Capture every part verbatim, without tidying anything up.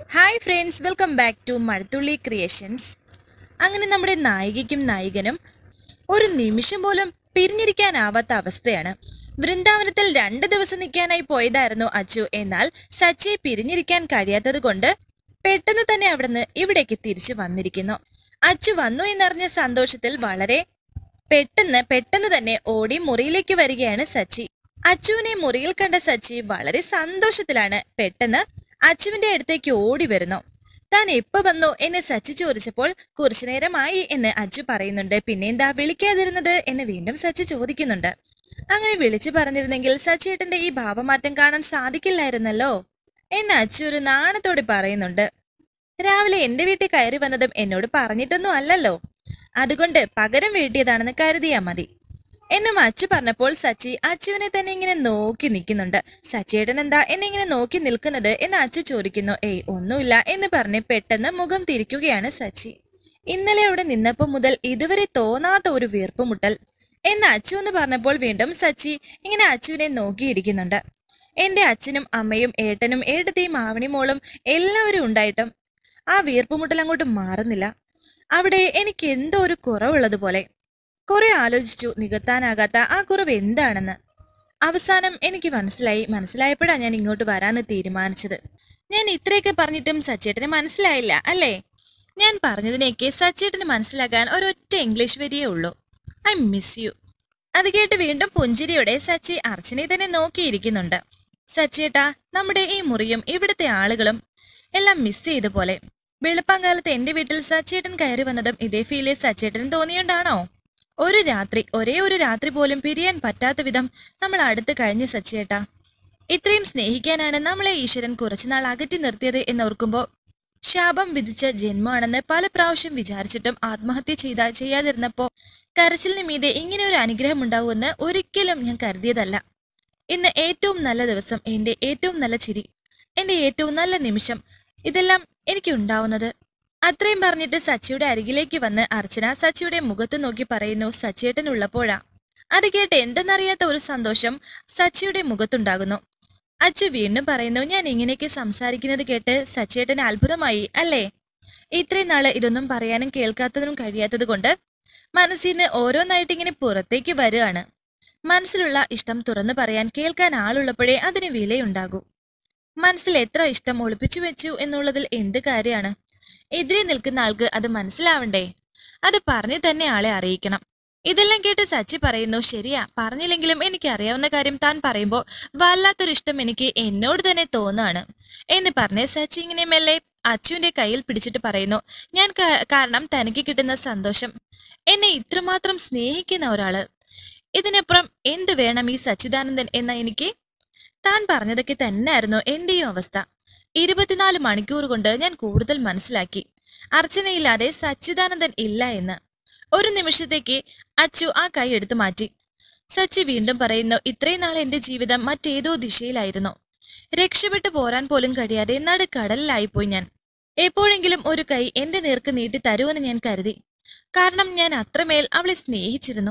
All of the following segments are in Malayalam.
Hi friends, welcome back to Mazhathulli creations. അങ്ങനെ നമ്മുടെ നായികയ്ക്കും നായകനും ഒരു നിമിഷം പോലും പിരിഞ്ഞിരിക്കാനാവാത്ത അവസ്ഥയാണ്. വൃന്ദാവനത്തിൽ രണ്ട് ദിവസം നിൽക്കാനായി പോയതായിരുന്നു അച്ചു. എന്നാൽ സച്ചിയെ പിരിഞ്ഞിരിക്കാൻ കഴിയാത്തത് കൊണ്ട് പെട്ടെന്ന് തന്നെ അവിടുന്ന് ഇവിടേക്ക് തിരിച്ചു വന്നിരിക്കുന്നു. അച്ചു വന്നു എന്നറിഞ്ഞ സന്തോഷത്തിൽ വളരെ പെട്ടെന്ന് പെട്ടെന്ന് തന്നെ ഓടി മുറിയിലേക്ക് വരികയാണ് സച്ചി. അച്ചുവിനെ മുറിയിൽ കണ്ട സച്ചി വളരെ സന്തോഷത്തിലാണ്. പെട്ടെന്ന് അച്ചുവിന്റെ അടുത്തേക്ക് ഓടി വരുന്നു. താൻ എപ്പോ വന്നു എന്ന് സച്ചി ചോദിച്ചപ്പോൾ കുറച്ചു നേരമായി എന്ന് അച്ചു പറയുന്നുണ്ട്. പിന്നെന്താ വിളിക്കാതിരുന്നത് എന്ന് വീണ്ടും സച്ചി ചോദിക്കുന്നുണ്ട്. അങ്ങനെ വിളിച്ചു പറഞ്ഞിരുന്നെങ്കിൽ സച്ചിയേട്ടന്റെ ഈ ഭാവമാറ്റം കാണാൻ സാധിക്കില്ലായിരുന്നല്ലോ എന്ന് അച്ചു ഒരു നാണത്തോടെ പറയുന്നുണ്ട്. രാവിലെ എന്റെ വീട്ടിൽ കയറി വന്നതും എന്നോട് പറഞ്ഞിട്ടൊന്നും അല്ലല്ലോ, അതുകൊണ്ട് പകരം വീട്ടിയതാണെന്ന് കരുതിയാ മതി എന്നും അച്ചു പറഞ്ഞപ്പോൾ സച്ചി അച്ചുവിനെ തന്നെ ഇങ്ങനെ നോക്കി നിൽക്കുന്നുണ്ട്. സച്ചിയേട്ടൻ എന്താ എന്നെ ഇങ്ങനെ നോക്കി നിൽക്കുന്നത് എന്ന് അച്ചു ചോദിക്കുന്നു. ഏയ് ഒന്നുമില്ല എന്ന് പറഞ്ഞ് പെട്ടെന്ന് മുഖം തിരിക്കുകയാണ് സച്ചി. ഇന്നലെ അവിടെ നിന്നപ്പോൾ മുതൽ ഇതുവരെ തോന്നാത്ത ഒരു വീർപ്പുമുട്ടൽ എന്ന് അച്ചു എന്ന് പറഞ്ഞപ്പോൾ വീണ്ടും സച്ചി ഇങ്ങനെ അച്ചുവിനെ നോക്കിയിരിക്കുന്നുണ്ട്. എന്റെ അച്ഛനും അമ്മയും ഏട്ടനും ഏട്ടത്തെയും ആവണിമോളും എല്ലാവരും ഉണ്ടായിട്ടും ആ വീർപ്പുമുട്ടൽ അങ്ങോട്ട് മാറുന്നില്ല. അവിടെ എനിക്ക് എന്തോ ഒരു കുറവുള്ളതുപോലെ. കുറെ ആലോചിച്ചു, നികത്താനാകാത്ത ആ കുറവ് എന്താണെന്ന്. അവസാനം എനിക്ക് മനസ്സിലായി. മനസ്സിലായപ്പോഴാണ് ഞാൻ ഇങ്ങോട്ട് വരാന്ന് തീരുമാനിച്ചത്. ഞാൻ ഇത്രയൊക്കെ പറഞ്ഞിട്ടും സച്ചേട്ടന് മനസ്സിലായില്ല അല്ലേ? ഞാൻ പറഞ്ഞതിനേക്ക് സച്ചേട്ടന് മനസ്സിലാക്കാൻ ഒരൊറ്റ ഇംഗ്ലീഷ് വരിയേ ഉള്ളൂ, ഐ മിസ് യു. അത് കേട്ട് വീണ്ടും പുഞ്ചിരിയോടെ സച്ചി അർച്ചനയെ തന്നെ നോക്കിയിരിക്കുന്നുണ്ട്. സച്ചേട്ടാ, നമ്മുടെ ഈ മുറിയും ഇവിടുത്തെ ആളുകളും എല്ലാം മിസ് ചെയ്ത പോലെ. വെളുപ്പാങ്കാലത്ത് എന്റെ വീട്ടിൽ സച്ചേട്ടൻ കയറി വന്നതും ഇതേ ഫീല് സച്ചേട്ടന് തോന്നിയോണ്ടാണോ? ഒരു രാത്രി, ഒരേ ഒരു രാത്രി പോലും പിരിയാൻ പറ്റാത്ത വിധം നമ്മൾ അടുത്ത് കഴിഞ്ഞ് സച്ചിയേട്ടാ. ഇത്രയും സ്നേഹിക്കാനാണ് നമ്മളെ ഈശ്വരൻ കുറച്ചുനാൾ അകറ്റി നിർത്തിയത് എന്നോർക്കുമ്പോൾ ശാപം വിധിച്ച ജന്മമാണെന്ന് പല പ്രാവശ്യം വിചാരിച്ചിട്ടും ആത്മഹത്യ ചെയ്താ ചെയ്യാതിരുന്നപ്പോ കരച്ചിലിന് മീതെ ഇങ്ങനെ ഒരു അനുഗ്രഹം ഉണ്ടാവുമെന്ന് ഒരിക്കലും ഞാൻ കരുതിയതല്ല. ഇന്ന് ഏറ്റവും നല്ല ദിവസം, എന്റെ ഏറ്റവും നല്ല ചിരി, എന്റെ ഏറ്റവും നല്ല നിമിഷം, ഇതെല്ലാം എനിക്ക് ഉണ്ടാവുന്നത്. അത്രയും പറഞ്ഞിട്ട് സച്ചിയുടെ അരികിലേക്ക് വന്ന് അർച്ചന സച്ചിയുടെ മുഖത്ത് നോക്കി പറയുന്നു, സച്ചിയേട്ടൻ ഉള്ളപ്പോഴാ. അത് കേട്ട് എന്തെന്നറിയാത്ത ഒരു സന്തോഷം സച്ചിയുടെ മുഖത്തുണ്ടാകുന്നു. അച്ചു വീണ്ടും പറയുന്നു, ഞാൻ ഇങ്ങനെയൊക്കെ സംസാരിക്കുന്നത് കേട്ട് സച്ചിയേട്ടന് അത്ഭുതമായി അല്ലേ? ഇത്രയും നാള് ഇതൊന്നും പറയാനും കേൾക്കാത്തതിനും കഴിയാത്തത് കൊണ്ട് മനസ്സിൽ നിന്ന് ഓരോന്നായിട്ട് ഇങ്ങനെ പുറത്തേക്ക് വരികയാണ്. മനസ്സിലുള്ള ഇഷ്ടം തുറന്നു പറയാൻ കേൾക്കാൻ ആളുള്ളപ്പോഴേ അതിന് വിലയുണ്ടാകൂ. മനസ്സിൽ എത്ര ഇഷ്ടം ഒളിപ്പിച്ചു വെച്ചു എന്നുള്ളതിൽ എന്ത് കാര്യമാണ്? എതിരെ നിൽക്കുന്ന ആൾക്ക് അത് മനസ്സിലാവണ്ടേ? അത് പറഞ്ഞു തന്നെ ആളെ അറിയിക്കണം. ഇതെല്ലാം കേട്ട് സച്ചി പറയുന്നു, ശരിയാ, പറഞ്ഞില്ലെങ്കിലും എനിക്ക് അറിയാവുന്ന കാര്യം താൻ പറയുമ്പോൾ വല്ലാത്തൊരു ഇഷ്ടം എനിക്ക് എന്നോട് തന്നെ തോന്നാണ് എന്ന് പറഞ്ഞ് സച്ചി ഇങ്ങനെ മെല്ലെ അച്ചുവിന്റെ കയ്യിൽ പിടിച്ചിട്ട് പറയുന്നു, ഞാൻ കാരണം തനിക്ക് കിട്ടുന്ന സന്തോഷം, എന്നെ ഇത്രമാത്രം സ്നേഹിക്കുന്ന ഒരാള്, ഇതിനപ്പുറം എന്ത് വേണം ഈ സച്ചിദാനന്ദൻ എന്ന എനിക്ക്? താൻ പറഞ്ഞതൊക്കെ തന്നെയായിരുന്നു എന്റെയും അവസ്ഥ. ഇരുപത്തിനാല് മണിക്കൂർ കൊണ്ട് ഞാൻ കൂടുതൽ മനസ്സിലാക്കി, അർച്ചനയില്ലാതെ സച്ചിദാനന്ദൻ ഇല്ല എന്ന്. ഒരു നിമിഷത്തേക്ക് അച്ചു ആ കൈ എടുത്തു മാറ്റി. സച്ചി വീണ്ടും പറയുന്നു, ഇത്രയും നാൾ എന്റെ ജീവിതം മറ്റേതോ ദിശയിലായിരുന്നു. രക്ഷപ്പെട്ടു പോരാൻ പോലും കഴിയാതെ നടുക്കടലിലായിപ്പോയി ഞാൻ. എപ്പോഴെങ്കിലും ഒരു കൈ എന്റെ നേർക്ക് നീട്ടി തരുമെന്ന് ഞാൻ കരുതി. കാരണം ഞാൻ അത്രമേൽ അവളെ സ്നേഹിച്ചിരുന്നു.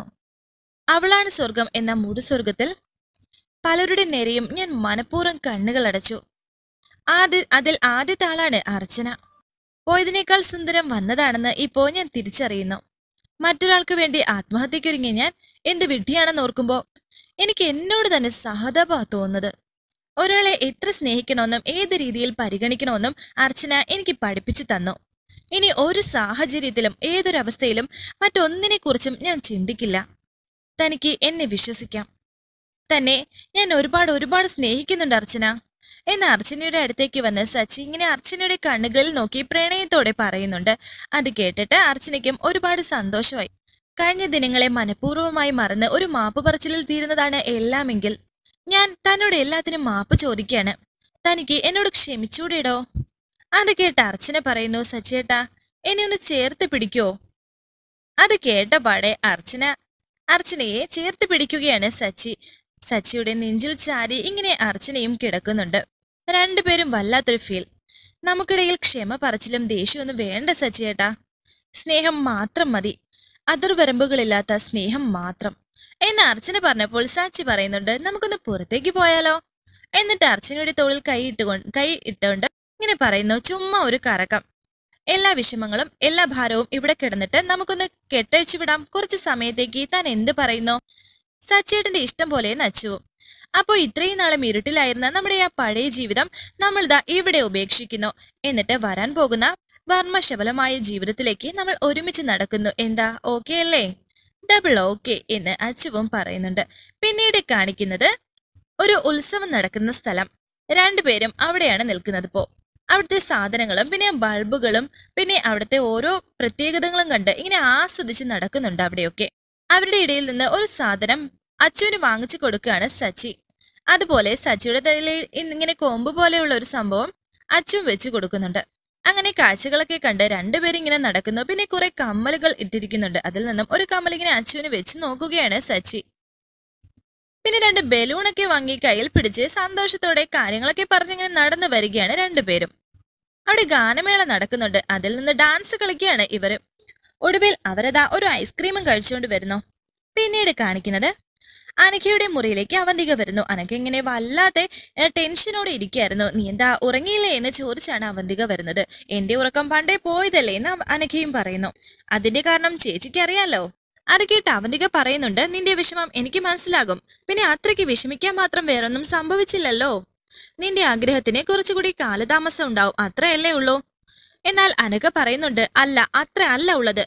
അവളാണ് സ്വർഗം എന്ന മൂടുസ്വർഗത്തിൽ പലരുടെ നേരെയും ഞാൻ മനഃപൂർവ്വം കണ്ണുകൾ അടച്ചു. ആദ്യ അതിൽ ആദ്യത്തെ ആളാണ് അർച്ചന. പോയതിനേക്കാൾ സുന്ദരം വന്നതാണെന്ന് ഇപ്പോ ഞാൻ തിരിച്ചറിയുന്നു. മറ്റൊരാൾക്ക് വേണ്ടി ആത്മഹത്യക്കൊരുങ്ങി ഞാൻ എന്ത് വിഡ്ഢിയാണെന്ന് ഓർക്കുമ്പോ എനിക്ക് എന്നോട് തന്നെ സഹതാപ തോന്നുന്നത്. ഒരാളെ എത്ര സ്നേഹിക്കണമെന്നും ഏത് രീതിയിൽ പരിഗണിക്കണമെന്നും അർച്ചന എനിക്ക് പഠിപ്പിച്ചു തന്നു. ഇനി ഒരു സാഹചര്യത്തിലും ഏതൊരവസ്ഥയിലും മറ്റൊന്നിനെ കുറിച്ചും ഞാൻ ചിന്തിക്കില്ല. തനിക്ക് എന്നെ വിശ്വസിക്കാം. തന്നെ ഞാൻ ഒരുപാട് ഒരുപാട് സ്നേഹിക്കുന്നുണ്ട് അർച്ചന എന്ന് അർച്ചനയുടെ അടുത്തേക്ക് വന്ന് സച്ചി ഇങ്ങനെ അർച്ചനയുടെ കണ്ണുകളിൽ നോക്കി പ്രണയത്തോടെ പറയുന്നുണ്ട്. അത് കേട്ടിട്ട് അർച്ചനയ്ക്കും ഒരുപാട് സന്തോഷമായി. കഴിഞ്ഞ ദിനങ്ങളെ മനഃപൂർവ്വമായി മറന്ന് ഒരു മാപ്പ് പറച്ചിലിൽ തീരുന്നതാണ് എല്ലാമെങ്കിൽ ഞാൻ തന്നോട് എല്ലാത്തിനും മാപ്പ് ചോദിക്കുകയാണ്. തനിക്ക് എന്നോട് ക്ഷമിച്ചൂടേടോ? അത് കേട്ട് അർച്ചന പറയുന്നു, സച്ചിയേട്ടാ, എന്നെ ഒന്ന് ചേർത്ത് പിടിക്കോ? അത് കേട്ട പാടെ അർച്ചന അർച്ചനയെ ചേർത്ത് പിടിക്കുകയാണ് സച്ചി. സച്ചിയുടെ നെഞ്ചിൽ ചാരി ഇങ്ങനെ അർച്ചനയും കിടക്കുന്നുണ്ട്. രണ്ടുപേരും വല്ലാത്തൊരു ഫീൽ. നമുക്കിടയിൽ ക്ഷമ പറച്ചിലും ദേഷ്യമൊന്നും വേണ്ട സച്ചിയേട്ടാ, സ്നേഹം മാത്രം മതി, അതിർവരമ്പുകളില്ലാത്ത സ്നേഹം മാത്രം എന്ന് അർച്ചന പറഞ്ഞപ്പോൾ സച്ചി പറയുന്നുണ്ട്, നമുക്കൊന്ന് പുറത്തേക്ക് പോയാലോ? എന്നിട്ട് അർച്ചനയുടെ തോളിൽ കൈ ഇട്ടുകൊണ്ട് കൈ ഇട്ടുകൊണ്ട് ഇങ്ങനെ പറയുന്നു, ചുമ്മാ ഒരു കറക്കം. എല്ലാ വിഷമങ്ങളും എല്ലാ ഭാരവും ഇവിടെ കിടന്നിട്ട് നമുക്കൊന്ന് കെട്ടഴിച്ചു വിടാം. കുറച്ച് സമയത്തേക്ക് താൻ എന്ത് പറയുന്നു? സച്ചേട്ടന്റെ ഇഷ്ടം പോലെ നച്ചുവും. അപ്പോ ഇത്രയും നാളും ഇരുട്ടിലായിരുന്ന നമ്മുടെ ആ പഴയ ജീവിതം നമ്മൾ ദാ ഇവിടെ ഉപേക്ഷിക്കുന്നു. എന്നിട്ട് വരാൻ പോകുന്ന വർമ്മശബലമായ ജീവിതത്തിലേക്ക് നമ്മൾ ഒരുമിച്ച് നടക്കുന്നു. എന്താ, ഓക്കെ അല്ലേ? ഡബിൾ ഓക്കെ എന്ന് അച്ചുവും പറയുന്നുണ്ട്. പിന്നീട് കാണിക്കുന്നത് ഒരു ഉത്സവം നടക്കുന്ന സ്ഥലം. രണ്ടുപേരും അവിടെയാണ് നിൽക്കുന്നത്. ഇപ്പോ അവിടുത്തെ സാധനങ്ങളും പിന്നെ ബൾബുകളും പിന്നെ അവിടുത്തെ ഓരോ പ്രത്യേകതകളും കണ്ട് ഇങ്ങനെ ആസ്വദിച്ച് നടക്കുന്നുണ്ട് അവിടെയൊക്കെ. അവരുടെ ഇടയിൽ നിന്ന് ഒരു സാധനം അച്ചുവിന് വാങ്ങിച്ചു കൊടുക്കുകയാണ് സച്ചി. അതുപോലെ സച്ചിയുടെ തലയിൽ ഇങ്ങനെ കൊമ്പ് പോലെയുള്ള ഒരു സംഭവം അച്ചുവും വെച്ച് കൊടുക്കുന്നുണ്ട്. അങ്ങനെ കാഴ്ചകളൊക്കെ കണ്ട് രണ്ടുപേരും ഇങ്ങനെ നടക്കുന്നു. പിന്നെ കുറെ കമ്മലുകൾ ഇട്ടിരിക്കുന്നുണ്ട്. അതിൽ നിന്നും ഒരു കമ്മൽ ഇങ്ങനെ അച്ചുവിന് വെച്ച് നോക്കുകയാണ് സച്ചി. പിന്നെ രണ്ട് ബലൂണൊക്കെ വാങ്ങി കയ്യിൽ പിടിച്ച് സന്തോഷത്തോടെ കാര്യങ്ങളൊക്കെ പറഞ്ഞിങ്ങനെ നടന്നു വരികയാണ് രണ്ടുപേരും. അവിടെ ഗാനമേള നടക്കുന്നുണ്ട്. അതിൽ നിന്ന് ഡാൻസ് കളിക്കുകയാണ് ഇവര്. ഒടുവിൽ അവരതാ ഒരു ഐസ്ക്രീമും കഴിച്ചുകൊണ്ട് വരുന്നു. പിന്നീട് കാണിക്കുന്നത് അനഘയുടെ മുറിയിലേക്ക് അവന്തിക വരുന്നു. അനഘ ഇങ്ങനെ വല്ലാതെ ടെൻഷനോടെ ഇരിക്കുകയായിരുന്നു. നീ എന്താ ഉറങ്ങിയില്ലേ എന്ന് ചോദിച്ചാണ് അവന്തിക വരുന്നത്. എന്റെ ഉറക്കം പണ്ടേ പോയതല്ലേ എന്ന് അനഘയും പറയുന്നു. അതിന്റെ കാരണം ചേച്ചിക്ക് അറിയാലോ. അത് കേട്ട് അവന്തിക പറയുന്നുണ്ട്, നിന്റെ വിഷമം എനിക്ക് മനസ്സിലാകും. പിന്നെ അത്രയ്ക്ക് വിഷമിക്കാൻ മാത്രം വേറൊന്നും സംഭവിച്ചില്ലല്ലോ. നിന്റെ ആഗ്രഹത്തിന് കുറച്ചുകൂടി കാലതാമസം ഉണ്ടാവും, അത്രയല്ലേ ഉള്ളൂ. എന്നാൽ അനഘ പറയുന്നുണ്ട്, അല്ല, അത്ര അല്ല ഉള്ളത്.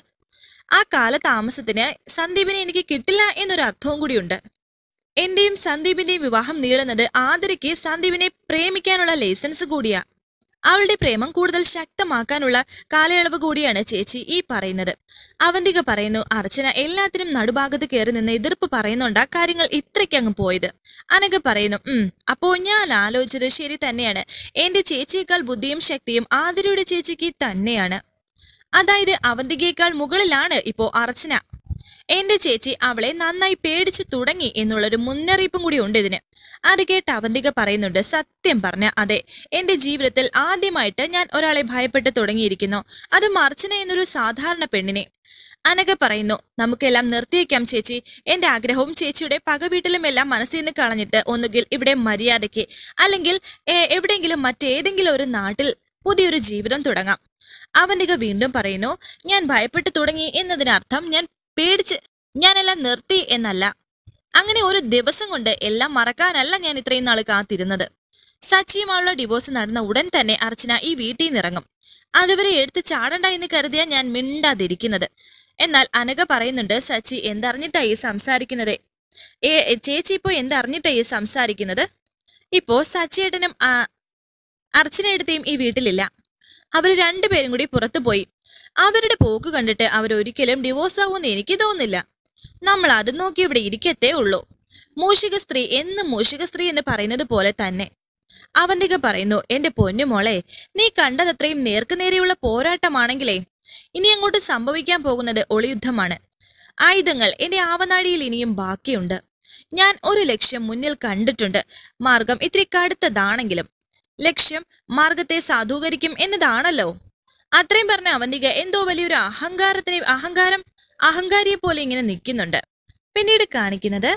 ആ കാലതാമസത്തിന് സന്ദീപിനെ എനിക്ക് കിട്ടില്ല എന്നൊരു അർത്ഥവും കൂടിയുണ്ട്. എന്റെയും സന്ദീപിന്റെയും വിവാഹം നീളുന്നത് ആതിരയ്ക്ക് സന്ദീപിനെ പ്രേമിക്കാനുള്ള ലൈസൻസ് കൂടിയാ. അവളുടെ പ്രേമം കൂടുതൽ ശക്തമാക്കാനുള്ള കാലയളവ് കൂടിയാണ് ചേച്ചി ഈ പറയുന്നത്. അവന്തിക പറയുന്നു, അർച്ചന എല്ലാത്തിനും നടുഭാഗത്ത് കയറി നിന്ന് എതിർപ്പ് പറയുന്നുണ്ടാ കാര്യങ്ങൾ ഇത്രയ്ക്ക് അങ്ങ് പോയത്. അനഘ പറയുന്നു, ഉം അപ്പോ ഞാൻ ആലോചിച്ചത് ശരി തന്നെയാണ്. എന്റെ ചേച്ചിയേക്കാൾ ബുദ്ധിയും ശക്തിയും ആതിരയുടെ ചേച്ചിക്ക് തന്നെയാണ്. അതായത് അവന്തികയേക്കാൾ മുകളിലാണ് ഇപ്പോ അർച്ചന. എന്റെ ചേച്ചി അവളെ നന്നായി പേടിച്ചു തുടങ്ങി എന്നുള്ളൊരു മുന്നറിയിപ്പും കൂടി ഉണ്ട് ഇതിന്. അത് കേട്ട് അവന്തിക പറയുന്നുണ്ട്, സത്യം പറഞ്ഞ അതെ, എന്റെ ജീവിതത്തിൽ ആദ്യമായിട്ട് ഞാൻ ഒരാളെ ഭയപ്പെട്ട് തുടങ്ങിയിരിക്കുന്നു, അതും അർച്ചന എന്നൊരു സാധാരണ പെണ്ണിനെ. അനഘ പറയുന്നു, നമുക്കെല്ലാം നിർത്തിയേക്കാം ചേച്ചി. എന്റെ ആഗ്രഹവും ചേച്ചിയുടെ പകവീട്ടിലും എല്ലാം മനസ്സിൽ നിന്ന് കളഞ്ഞിട്ട് ഒന്നുകിൽ ഇവിടെ മര്യാദയ്ക്ക് അല്ലെങ്കിൽ എവിടെയെങ്കിലും മറ്റേതെങ്കിലും ഒരു നാട്ടിൽ പുതിയൊരു ജീവിതം തുടങ്ങാം. അവന്തിക വീണ്ടും പറയുന്നു, ഞാൻ ഭയപ്പെട്ടു തുടങ്ങി എന്നതിനർത്ഥം ഞാൻ പേടിച്ച് ഞാനെല്ലാം നിർത്തി എന്നല്ല. അങ്ങനെ ഒരു ദിവസം കൊണ്ട് എല്ലാം മറക്കാനല്ല ഞാൻ ഇത്രയും നാൾ കാത്തിരുന്നത്. സച്ചിയുമായുള്ള ഡിവോഴ്സ് നടന്ന ഉടൻ തന്നെ അർച്ചന ഈ വീട്ടിൽ നിന്ന് ഇറങ്ങും. അതുവരെ എടുത്ത് ചാടണ്ട എന്ന് കരുതിയാ ഞാൻ മിണ്ടാതിരിക്കുന്നത്. എന്നാൽ അനഘ പറയുന്നുണ്ട്, സച്ചി എന്തറിഞ്ഞിട്ടായി സംസാരിക്കുന്നത്? ഏ ചേച്ചി ഇപ്പോ എന്തറിഞ്ഞിട്ടായി സംസാരിക്കുന്നത്? ഇപ്പോ സച്ചിയേട്ടനും ആ അർച്ചനയെടുത്തേയും ഈ വീട്ടിലില്ല. അവര് രണ്ടുപേരും കൂടി പുറത്തു പോയി. അവരുടെ പോക്ക് കണ്ടിട്ട് അവരൊരിക്കലും ഡിവോഴ്സ് ആവുമെന്ന് എനിക്ക് തോന്നുന്നില്ല. നമ്മൾ അത് നോക്കി ഇവിടെ ഇരിക്കത്തേ ഉള്ളൂ. മൂഷിക സ്ത്രീ എന്നും മൂഷിക സ്ത്രീ എന്ന് പറയുന്നത് പോലെ തന്നെ. അവന്തിക പറയുന്നു, എന്റെ പൊന്നു മോളെ, നീ കണ്ടതത്രയും നേർക്കുനേരെയുള്ള പോരാട്ടമാണെങ്കിലേ ഇനി അങ്ങോട്ട് സംഭവിക്കാൻ പോകുന്നത് ഒളിയുദ്ധമാണ്. ആയുധങ്ങൾ എന്റെ ആവനാഴിയിൽ ഇനിയും ബാക്കിയുണ്ട്. ഞാൻ ഒരു ലക്ഷ്യം മുന്നിൽ കണ്ടിട്ടുണ്ട്. മാർഗം ഇത്തിരി കടുത്തതാണെങ്കിലും ലക്ഷ്യം മാർഗത്തെ സാധൂകരിക്കും എന്നതാണല്ലോ. അത്രയും പറഞ്ഞ അവന്തിക എന്തോ വലിയൊരു അഹങ്കാരത്തിന് അഹങ്കാരം അഹങ്കാരിയെ പോലെ ഇങ്ങനെ നിൽക്കുന്നുണ്ട്. പിന്നീട് കാണിക്കുന്നത്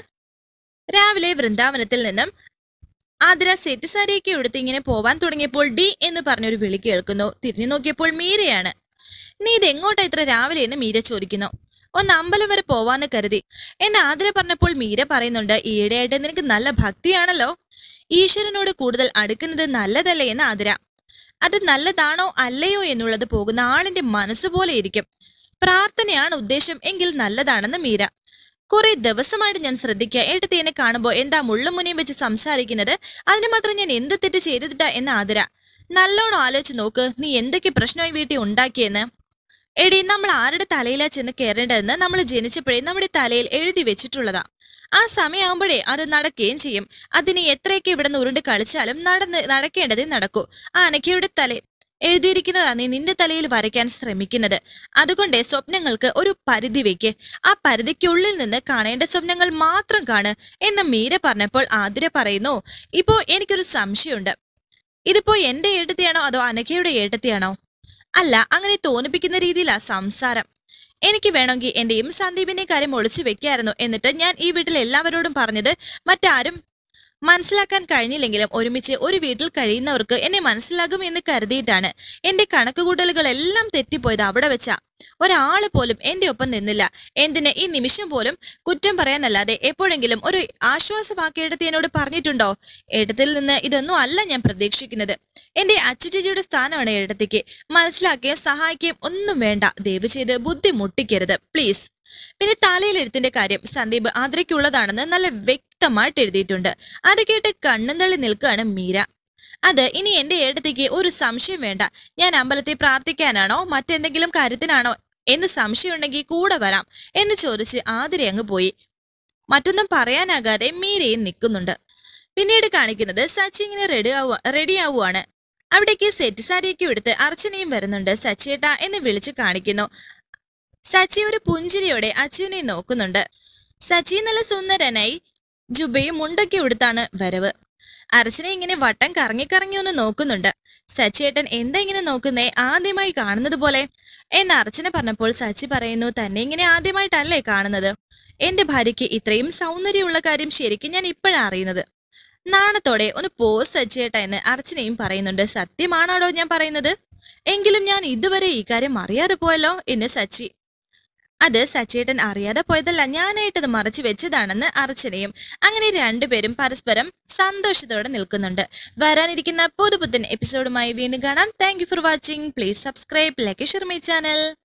രാവിലെ വൃന്ദാവനത്തിൽ നിന്നും ആതിര സെറ്റ് സാരിയൊക്കെ എടുത്ത് ഇങ്ങനെ പോവാൻ തുടങ്ങിയപ്പോൾ ഡി എന്ന് പറഞ്ഞൊരു വിളി കേൾക്കുന്നു. തിരിഞ്ഞു നോക്കിയപ്പോൾ മീരയാണ്. നീ ഇതെങ്ങോട്ടാ ഇത്ര രാവിലെ എന്ന് മീര ചോദിക്കുന്നു. ഒന്ന് അമ്പലം വരെ പോവാന്ന് കരുതി എന്ന് ആതിര പറഞ്ഞപ്പോൾ മീര പറയുന്നുണ്ട്, ഈയിടെയായിട്ട് നിനക്ക് നല്ല ഭക്തിയാണല്ലോ. ഈശ്വരനോട് കൂടുതൽ അടുക്കുന്നത് നല്ലതല്ലേ എന്ന് ആതിര. അത് നല്ലതാണോ അല്ലയോ എന്നുള്ളത് പോകുന്ന ആളിന്റെ മനസ്സ് പോലെ ഇരിക്കും. പ്രാർത്ഥനയാണ് ഉദ്ദേശം എങ്കിൽ നല്ലതാണെന്ന് മീര. കുറെ ദിവസമായിട്ട് ഞാൻ ശ്രദ്ധിക്കുക, ഏട്ടത്തി എന്നെ കാണുമ്പോ എന്താ മുള്ളും മുനയും വെച്ച് സംസാരിക്കുന്നത്, അതിന് മാത്രം ഞാൻ എന്ത് തെറ്റ് ചെയ്തിട്ടാ എന്ന് ആതിര. നല്ലോണം ആലോചിച്ച് നോക്ക്, നീ എന്തൊക്കെ പ്രശ്നമായി വീട്ടിൽ ഉണ്ടാക്കിയെന്ന്. എടി, നമ്മൾ ആരുടെ തലയിലാ ചെന്ന് കയറേണ്ടതെന്ന് നമ്മൾ ജനിച്ചപ്പോഴേ നമ്മുടെ തലയിൽ എഴുതി വെച്ചിട്ടുള്ളതാ. ആ സമയമാകുമ്പോഴേ അത് നടക്കുകയും ചെയ്യും. അതിന് എത്രയൊക്കെ ഇവിടെ നിന്ന് ഉരുണ്ട് കളിച്ചാലും നടന്ന് നടക്കേണ്ടതേ നടക്കൂ. ആ അനക്കയുടെ തല എഴുതിയിരിക്കുന്നതാണ് നീ നിന്റെ തലയിൽ വരയ്ക്കാൻ ശ്രമിക്കുന്നത്. അതുകൊണ്ട് സ്വപ്നങ്ങൾക്ക് ഒരു പരിധി വെക്ക്. ആ പരിധിക്കുള്ളിൽ നിന്ന് കാണേണ്ട സ്വപ്നങ്ങൾ മാത്രം കാണ് എന്ന് മീര പറഞ്ഞപ്പോൾ ആതിര പറയുന്നു, ഇപ്പോ എനിക്കൊരു സംശയമുണ്ട്. ഇതിപ്പോ എന്റെ ഏട്ടത്തിയാണോ അതോ അനക്കയുടെ ഏട്ടത്തിയാണോ? അല്ല, അങ്ങനെ തോന്നിപ്പിക്കുന്ന രീതിയിലാ സംസാരം. എനിക്ക് വേണമെങ്കിൽ എന്റെയും സന്ദീപിന്റെ കാര്യം ഒളിച്ചു വെക്കായിരുന്നു. എന്നിട്ട് ഞാൻ ഈ വീട്ടിൽ എല്ലാവരോടും പറഞ്ഞത് മറ്റാരും മനസ്സിലാക്കാൻ കഴിഞ്ഞില്ലെങ്കിലും ഒരുമിച്ച് ഒരു വീട്ടിൽ കഴിയുന്നവർക്ക് എന്നെ മനസ്സിലാകും എന്ന് കരുതിയിട്ടാണ് എന്റെ കണക്കുകൂട്ടലുകളെല്ലാം തെറ്റിപ്പോയത് അവിടെ വെച്ചാ. ഒരാള് പോലും എന്റെ ഒപ്പം നിന്നില്ല. എന്തിന് ഈ നിമിഷം പോലും കുറ്റം പറയാനല്ലാതെ എപ്പോഴെങ്കിലും ഒരു ആശ്വാസവാക്ക് ഏട്ടത്തി എന്നോട് പറഞ്ഞിട്ടുണ്ടോ? ഏട്ടത്തിൽ നിന്ന് ഇതൊന്നും അല്ല ഞാൻ പ്രതീക്ഷിക്കുന്നത്. എന്റെ അച്ചുചേച്ചിയുടെ സ്ഥാനമാണ് ഏട്ടത്തിക്ക്. മനസ്സിലാക്കുകയും സഹായിക്കുകയും ഒന്നും വേണ്ട. ദയവ് ചെയ്ത് ബുദ്ധി മുട്ടിക്കരുത് പ്ലീസ്. പിന്നെ തലയിലെഴുത്തിന്റെ കാര്യം സന്ദീപ് ആതിരയ്ക്കുള്ളതാണെന്ന് നല്ല വ്യക്തമായിട്ട് എഴുതിയിട്ടുണ്ട്. അത് കേട്ട് കണ്ണും തള്ളി നിൽക്കുകയാണ് മീര. അത് ഇനി എന്റെ ഏട്ടത്തിക്ക് ഒരു സംശയം വേണ്ട. ഞാൻ അമ്പലത്തിൽ പ്രാർത്ഥിക്കാനാണോ മറ്റെന്തെങ്കിലും കാര്യത്തിനാണോ എന്ന് സംശയമുണ്ടെങ്കിൽ കൂടെ വരാം എന്ന് ചോദിച്ച് ആതിര അങ്ങ് പോയി. മറ്റൊന്നും പറയാനാകാതെ മീരയും നിൽക്കുന്നുണ്ട്. പിന്നീട് കാണിക്കുന്നത് സച്ചി ഇങ്ങനെ റെഡി ആവുക റെഡി ആവുകയാണ്. അവിടേക്ക് സെറ്റ് സാരിയൊക്കെ എടുത്ത് അർച്ചനയും വരുന്നുണ്ട്. സച്ചിയേട്ട എന്ന് വിളിച്ച് കാണിക്കുന്നു. സച്ചി ഒരു പുഞ്ചിരിയോടെ അച്ചുവിനെ നോക്കുന്നുണ്ട്. സച്ചി നല്ല സുന്ദരനായി ജുബയും മുണ്ടൊക്കെ എടുത്താണ് വരവ്. അർച്ചന ഇങ്ങനെ വട്ടം കറങ്ങി കറങ്ങി ഒന്ന് നോക്കുന്നുണ്ട്. സച്ചിയേട്ടൻ എന്താ ഇങ്ങനെ നോക്കുന്നേ? ആദ്യമായി കാണുന്നത് പോലെ എന്ന് അർച്ചന പറഞ്ഞപ്പോൾ സച്ചി പറയുന്നു, തന്നെ ഇങ്ങനെ ആദ്യമായിട്ടല്ലേ കാണുന്നത്. എന്റെ ഭാര്യയ്ക്ക് ഇത്രയും സൗന്ദര്യമുള്ള കാര്യം ശരിക്കും ഞാൻ ഇപ്പോഴാണ് അറിയുന്നത്. നാണത്തോടെ ഒന്ന് പോ സച്ചിയേട്ട എന്ന് അർച്ചനയും പറയുന്നുണ്ട്. സത്യമാണോടോ ഞാൻ പറയുന്നത്? എങ്കിലും ഞാൻ ഇതുവരെ ഈ കാര്യം അറിയാതെ പോയല്ലോ എന്ന് സച്ചി. അത് സച്ചേട്ടൻ അറിയാതെ പോയതല്ല, ഞാനായിട്ടത് മറച്ചു വെച്ചതാണെന്ന് അർച്ചനയും. അങ്ങനെ രണ്ടുപേരും പരസ്പരം സന്തോഷത്തോടെ നിൽക്കുന്നുണ്ട്. വരാനിരിക്കുന്ന പുതുപുത്തൻ എപ്പിസോഡുമായി വീണ്ടും കാണാം. Thank you for watching. Please subscribe, like, share my channel.